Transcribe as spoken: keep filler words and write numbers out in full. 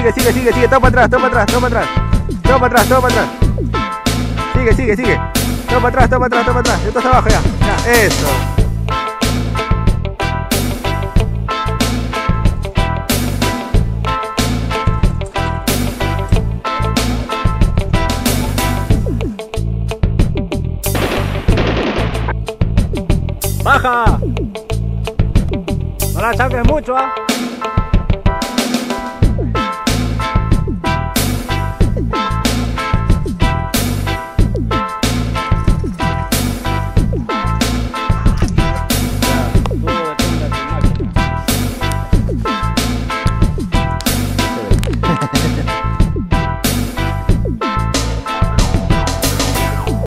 sigue, sigue, sigue, sigue, todo para atrás, todo para atrás, todo para atrás. Todo para atrás, todo para atrás. Sigue, sigue, sigue. Todo para atrás, todo para atrás, todo para atrás. Esto está abajo ya. Ya, eso. ¡Baja! No la saques mucho, ¿ah? ¿eh?